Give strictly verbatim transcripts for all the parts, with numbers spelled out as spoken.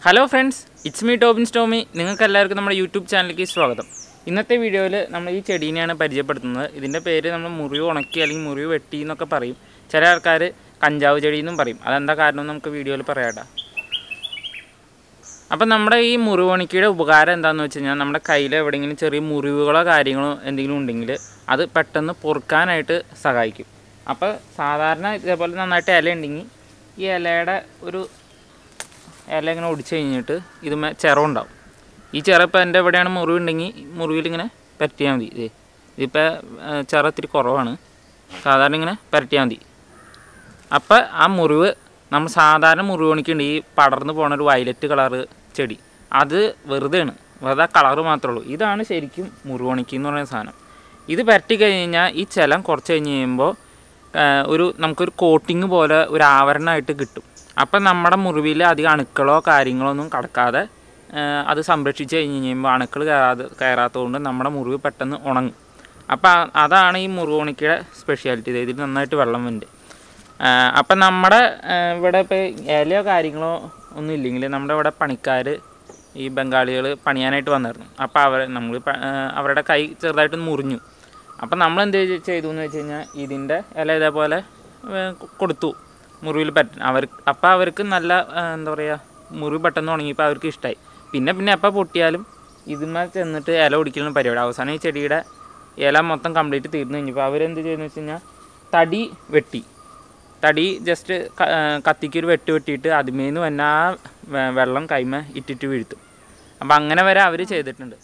Hello friends, it's me Tobin Stormy. നിങ്ങൾക്ക് എല്ലാവർക്കും നമ്മുടെ യൂട്യൂബ് ചാനലിലേക്ക് സ്വാഗതം. ഇന്നത്തെ വീഡിയോയിൽ നമ്മൾ ഈ ചെടീനെയാണ് പരിചയപ്പെടുത്തുന്നത്. ഇതിൻ്റെ പേര് നമ്മൾ മുറിവ് ഉണക്കി അല്ലെങ്കിൽ മുറിവ് വെട്ടി എന്നൊക്കെ പറയും. ചില ആൾക്കാർ കഞ്ചാവ് ചെടി എന്നും പറയും. അതെന്താ കാരണം നമുക്ക് വീഡിയോയിൽ പറയാട്ടോ. അപ്പം നമ്മുടെ ഈ മുറിവ് ഉണക്കിയുടെ ഉപകാരം എന്താണെന്ന് വെച്ച് കഴിഞ്ഞാൽ നമ്മുടെ കയ്യിൽ എവിടെയെങ്കിലും ചെറിയ മുറിവുകളോ കാര്യങ്ങളോ എന്തെങ്കിലും ഉണ്ടെങ്കിൽ അത് പെട്ടെന്ന് പൊറുക്കാനായിട്ട് സഹായിക്കും. അപ്പോൾ സാധാരണ ഇതേപോലെ നന്നായിട്ട് ഇല ഉണ്ടെങ്കിൽ ഈ ഇലയുടെ ഒരു ഇല ഇങ്ങനെ ഒടിച്ച് കഴിഞ്ഞിട്ട് ഇതുമേ ചിറവുണ്ടാവും. ഈ ചിറ ഇപ്പോൾ എൻ്റെ എവിടെയാണ് മുറിവുണ്ടെങ്കിൽ മുറിവിലിങ്ങനെ പരട്ടിയാൽ മതി. ഇതേ ഇതിപ്പോൾ ചിറ ഇത്തിരി കുറവാണ്, സാധാരണ ഇങ്ങനെ പരട്ടിയാൽ മതി. അപ്പോൾ ആ മുറിവ് നമ്മൾ സാധാരണ മുറിവ് ഉണക്കിയുണ്ട് ഈ പടർന്ന് പോണ ഒരു വയലറ്റ് കളറ് ചെടി, അത് വെറുതെയാണ്, വെറുതെ കളറ് മാത്രമേ ഉള്ളൂ. ഇതാണ് ശരിക്കും മുറിവ് ഉണക്കി എന്ന് പറയുന്ന സാധനം. ഇത് പരട്ടി കഴിഞ്ഞ് കഴിഞ്ഞാൽ ഈ ചിലം കുറച്ച് കഴിഞ്ഞ് കഴിയുമ്പോൾ ഒരു നമുക്കൊരു കോട്ടിങ് പോലെ ഒരു ആവരണമായിട്ട് കിട്ടും. അപ്പം നമ്മുടെ മുറിവിൽ അധികം അണുക്കളോ കാര്യങ്ങളോ ഒന്നും കടക്കാതെ അത് സംരക്ഷിച്ച് കഴിഞ്ഞ് കഴിയുമ്പോൾ അണുക്കൾ കയറാതെ കയറാത്തതുകൊണ്ട് നമ്മുടെ മുറിവ് പെട്ടെന്ന് ഉണങ്ങും. അപ്പം അതാണ് ഈ മുറിവ് ഉണക്കിയുടെ സ്പെഷ്യാലിറ്റി. ഇതിൽ നന്നായിട്ട് വെള്ളം ഉണ്ട്. അപ്പം നമ്മുടെ ഇവിടെ ഇപ്പോൾ ഇലയോ കാര്യങ്ങളോ ഒന്നും ഇല്ലെങ്കിൽ നമ്മുടെ ഇവിടെ പണിക്കാർ ഈ ബംഗാളികൾ പണിയാനായിട്ട് വന്നിരുന്നു. അപ്പോൾ അവർ നമ്മൾ അവരുടെ കൈ ചെറുതായിട്ടൊന്ന് മുറിഞ്ഞു. അപ്പം നമ്മൾ എന്ത് ചെയ്തു എന്ന് വെച്ച് കഴിഞ്ഞാൽ ഇതിൻ്റെ ഇല ഇതേപോലെ കൊടുത്തു മുറിവിൽ പറ്റും അവർ. അപ്പോൾ അവർക്ക് നല്ല എന്താ പറയുക, മുറിവ് പെട്ടെന്ന് ഉണങ്ങിയപ്പോൾ അവർക്ക് ഇഷ്ടമായി. പിന്നെ പിന്നെ എപ്പോൾ പൊട്ടിയാലും ഇതിന്മേ ചെന്നിട്ട് ഇല ഒടിക്കുന്ന പരിപാടി. അവസാനം ഈ ചെടിയുടെ ഇല മൊത്തം കംപ്ലീറ്റ് തീർന്നു കഴിഞ്ഞപ്പോൾ അവരെന്ത് ചെയ്യുന്നു വെച്ച് കഴിഞ്ഞാൽ തടി വെട്ടി തടി ജസ്റ്റ് കത്തിക്കൊരു വെട്ട് വെട്ടിയിട്ട് അതിമേന്ന് വന്ന ആ വെള്ളം കൈമ ഇട്ടിട്ട് വീഴ്ത്തും. അപ്പം അങ്ങനെ വരെ അവർ ചെയ്തിട്ടുണ്ട്.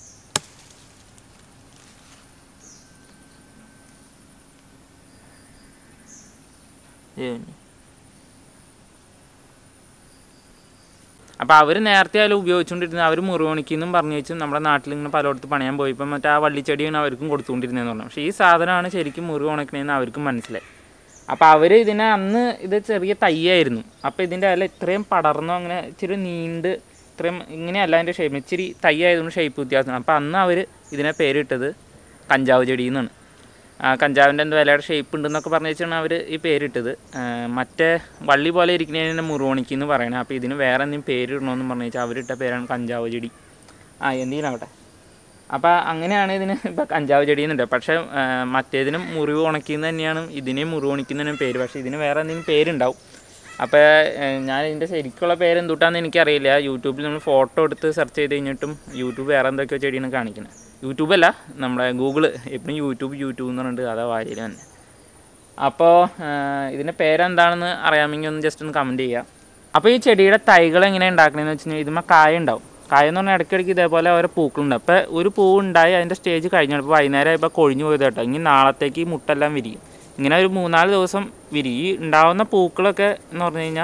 അപ്പോൾ അവർ നേരത്തെ ആയാലും ഉപയോഗിച്ചുകൊണ്ടിരുന്നത് അവർ മുറിവണിക്കെന്നും പറഞ്ഞു വെച്ചും നമ്മുടെ നാട്ടിൽ ഇങ്ങനെ പലയിടത്ത് പണിയാൻ പോയപ്പോൾ മറ്റേ ആ വള്ളിച്ചെടിയാണ് അവർക്കും കൊടുത്തുകൊണ്ടിരുന്നതെന്ന് പറഞ്ഞു. പക്ഷേ ഈ സാധനമാണ് ശരിക്കും മുറിവ് ഉണക്കണതെന്ന് അവർക്കും മനസ്സിലായി. അപ്പോൾ അവർ ഇതിനെ അന്ന് ഇത് ചെറിയ തയ്യായിരുന്നു. അപ്പോൾ ഇതിൻ്റെ ഇല ഇത്രയും പടർന്നോ അങ്ങനെ ഇച്ചിരി നീണ്ട് ഇത്രയും ഇങ്ങനെയല്ല അതിൻ്റെ ഷേപ്പ്, ഇച്ചിരി തയ്യായതുകൊണ്ട് ഷേപ്പ് വ്യത്യാസമാണ്. അപ്പോൾ അന്ന് അവർ ഇതിനെ പേരിട്ടത് കഞ്ചാവ് ചെടി എന്നാണ്. കഞ്ചാവിൻ്റെ എന്തോ ഇലയുടെ ഷേപ്പ് ഉണ്ടെന്നൊക്കെ പറഞ്ഞു വെച്ചാണ് അവർ ഈ പേരിട്ടത്. മറ്റേ വള്ളി പോലെ ഇരിക്കുന്നതിനെ മുറിവണിക്കി എന്ന് പറയണത്. അപ്പോൾ ഇതിന് വേറെ എന്തെങ്കിലും പേരിടണമെന്ന് പറഞ്ഞു വെച്ചാൽ അവരിട്ട പേരാണ് കഞ്ചാവ് ചെടി. ആ എന്തെങ്കിലാവട്ടെ. അപ്പോൾ അങ്ങനെയാണ് ഇതിന് ഇപ്പോൾ കഞ്ചാവ് ചെടി എന്നുണ്ട്. പക്ഷേ മറ്റേതിനും മുറിവ് ഉണക്കിന്ന് തന്നെയാണ് ഇതിനെയും മുറിവ് ഉണക്കുന്നതിനും പേര്. പക്ഷേ ഇതിന് വേറെ എന്തെങ്കിലും പേരുണ്ടാവും. അപ്പോൾ ഞാൻ ഇതിൻ്റെ ശരിക്കുള്ള പേര് എന്തുട്ടാന്ന് എനിക്കറിയില്ല. യൂട്യൂബിൽ നമ്മൾ ഫോട്ടോ എടുത്ത് സെർച്ച് ചെയ്ത് കഴിഞ്ഞിട്ടും യൂട്യൂബ് വേറെ എന്തൊക്കെയോ ചെടിയാണ് കാണിക്കുന്നത്. യൂട്യൂബല്ല, നമ്മുടെ ഗൂഗിള് എപ്പോഴും യൂട്യൂബ് യൂട്യൂബ് എന്ന് പറഞ്ഞിട്ട് അതാ വാരിയിൽ തന്നെ. അപ്പോൾ ഇതിൻ്റെ പേരെന്താണെന്ന് അറിയാമെങ്കിൽ ഒന്ന് ജസ്റ്റ് ഒന്ന് കമൻറ്റ് ചെയ്യുക. അപ്പോൾ ഈ ചെടിയുടെ തൈകൾ എങ്ങനെയാണ് ഉണ്ടാക്കണമെന്ന് വെച്ച് കഴിഞ്ഞാൽ ഇതുമ്മേ കായ ഉണ്ടാവും. കായ എന്ന് പറഞ്ഞാൽ ഇടയ്ക്കിടയ്ക്ക് ഇതേപോലെ ഓരോ പൂക്കളുണ്ട്. അപ്പോൾ ഒരു പൂവ് ഉണ്ടായി അതിൻ്റെ സ്റ്റേജ് കഴിഞ്ഞാൽ ഇപ്പോൾ വൈകുന്നേരം ഇപ്പോൾ കൊഴിഞ്ഞു പോയത് കേട്ടോ. ഇനി നാളത്തേക്ക് ഈ മുട്ടെല്ലാം വിരിയും. ഇങ്ങനെ ഒരു മൂന്നാല് ദിവസം വിരി. ഈ ഉണ്ടാവുന്ന പൂക്കളൊക്കെ എന്ന് പറഞ്ഞു കഴിഞ്ഞാൽ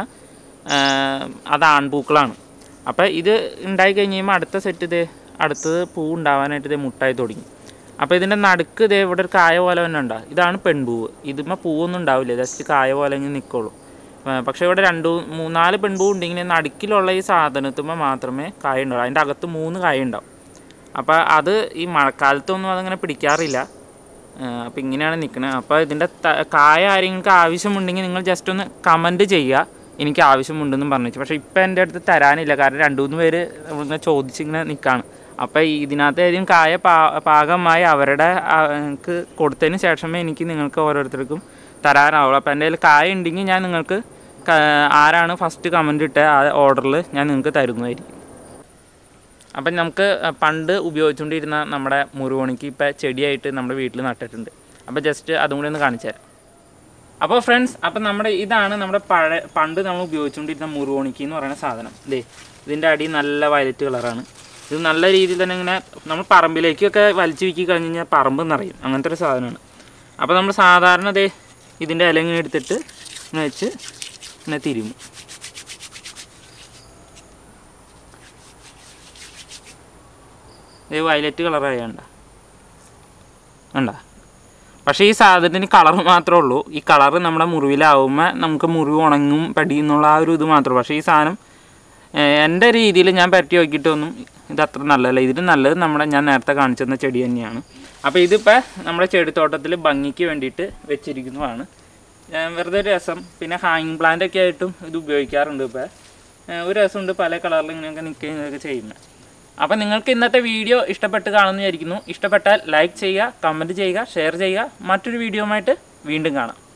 അത് ആൺപൂക്കളാണ്. അപ്പോൾ ഇത് ഉണ്ടായി കഴിഞ്ഞ് കഴിയുമ്പോൾ അടുത്ത സെറ്റ് ഇത് അടുത്തത് പൂ ഉണ്ടാവാനായിട്ട് ഇത് മുട്ടായി തുടങ്ങി. അപ്പോൾ ഇതിൻ്റെ നടുക്ക് ഇതേ ഇവിടെ ഒരു കായ പോലെ തന്നെ ഉണ്ടാവും. ഇതാണ് പെൺപൂവ്. ഇതുമ്പോൾ പൂവൊന്നും ഉണ്ടാവില്ല, ജസ്റ്റ് കായ പോലെ ഇങ്ങനെ നിൽക്കുള്ളൂ. പക്ഷേ ഇവിടെ രണ്ട് മൂന്നാല് പെൺപൂ ഉണ്ടെങ്കിൽ നടുക്കിലുള്ള ഈ സാധനത്തുമ്പോൾ മാത്രമേ കായ ഉണ്ടാവും. അതിൻ്റെ അകത്ത് മൂന്ന് കായ ഉണ്ടാവും. അപ്പോൾ അത് ഈ മഴക്കാലത്തൊന്നും അതങ്ങനെ പിടിക്കാറില്ല. അപ്പോൾ ഇങ്ങനെയാണ് നിൽക്കുന്നത്. അപ്പോൾ ഇതിൻ്റെ കായ ആരെങ്കിലും ആവശ്യമുണ്ടെങ്കിൽ നിങ്ങൾ ജസ്റ്റ് ഒന്ന് കമൻറ്റ് ചെയ്യുക, എനിക്ക് ആവശ്യമുണ്ടെന്നും പറഞ്ഞു. പക്ഷേ ഇപ്പോൾ എൻ്റെ അടുത്ത് തരാനില്ല, കാരണം രണ്ട് മൂന്ന് പേര് ഇങ്ങനെ ചോദിച്ചിങ്ങനെ നിൽക്കുകയാണ്. അപ്പോൾ ഇതിനകത്ത് ഏതെങ്കിലും കായ പാ പാകമായി അവരുടെ എനിക്ക് കൊടുത്തതിന് ശേഷമേ എനിക്ക് നിങ്ങൾക്ക് ഓരോരുത്തർക്കും തരാനാവുള്ളൂ. അപ്പോൾ എൻ്റെ കയ്യിൽ കായ ഉണ്ടെങ്കിൽ ഞാൻ നിങ്ങൾക്ക് ആരാണ് ഫസ്റ്റ് കമൻറ്റ് ഇട്ട ആ ഓർഡറിൽ ഞാൻ നിങ്ങൾക്ക് തരുന്നതായിരിക്കും. അപ്പം നമുക്ക് പണ്ട് ഉപയോഗിച്ചുകൊണ്ടിരുന്ന നമ്മുടെ മുറിവണിക്ക് ഇപ്പോൾ ചെടിയായിട്ട് നമ്മുടെ വീട്ടിൽ നട്ടിട്ടുണ്ട്. അപ്പോൾ ജസ്റ്റ് അതും കൂടി ഒന്ന് കാണിച്ചു തരാം. അപ്പോൾ ഫ്രണ്ട്സ്, അപ്പം നമ്മുടെ ഇതാണ് നമ്മുടെ പഴയ പണ്ട് നമ്മൾ ഉപയോഗിച്ചുകൊണ്ടിരുന്ന മുറിവണിക്ക് എന്ന് പറയുന്ന സാധനം. ഇതേ ഇതിൻ്റെ അടി നല്ല വയലറ്റ് കളറാണ്. ഇത് നല്ല രീതിയിൽ തന്നെ ഇങ്ങനെ നമ്മൾ പറമ്പിലേക്കൊക്കെ വലിച്ചു വീക്കി കഴിഞ്ഞ് കഴിഞ്ഞാൽ പറമ്പ് നിറയും, അങ്ങനത്തെ ഒരു സാധനമാണ്. അപ്പോൾ നമ്മൾ സാധാരണ ഇതേ ഇതിൻ്റെ ഇല ഇങ്ങനെ എടുത്തിട്ട് ഇങ്ങനെ വെച്ച് ഇങ്ങനെ തിരുമും. ഇത് വയലറ്റ് കളറായണ്ട വേണ്ട. പക്ഷേ ഈ സാധനത്തിന് കളർ മാത്രമേ ഉള്ളൂ. ഈ കളറ് നമ്മുടെ മുറിവിലാവുമ്പോൾ നമുക്ക് മുറിവ് ഉണങ്ങും പടിയെന്നുള്ള ആ ഒരു ഇത് മാത്രമേ. പക്ഷേ ഈ സാധനം എൻ്റെ രീതിയിൽ ഞാൻ പരട്ടി നോക്കിയിട്ടൊന്നും ഇത് അത്ര നല്ലതല്ല. ഇതിന് നല്ലത് നമ്മുടെ ഞാൻ നേരത്തെ കാണിച്ചിരുന്ന ചെടി തന്നെയാണ്. അപ്പോൾ ഇതിപ്പോൾ നമ്മുടെ ചെടിത്തോട്ടത്തിൽ ഭംഗിക്ക് വേണ്ടിയിട്ട് വെച്ചിരിക്കുന്നതാണ്. വെറുതെ രസം. പിന്നെ ഹാങ്ങിങ് പ്ലാന്റ് ഒക്കെ ആയിട്ടും ഇത് ഉപയോഗിക്കാറുണ്ട്. ഇപ്പോൾ ഒരു രസമുണ്ട് പല കളറിൽ ഇങ്ങനെയൊക്കെ നിൽക്കുകയൊക്കെ ചെയ്യുന്നത്. അപ്പോൾ നിങ്ങൾക്ക് ഇന്നത്തെ വീഡിയോ ഇഷ്ടപ്പെട്ട് കാണുമെന്ന് വിചാരിക്കുന്നു. ഇഷ്ടപ്പെട്ടാൽ ലൈക്ക് ചെയ്യുക, കമൻറ്റ് ചെയ്യുക, ഷെയർ ചെയ്യുക. മറ്റൊരു വീഡിയോയുമായിട്ട് വീണ്ടും കാണാം.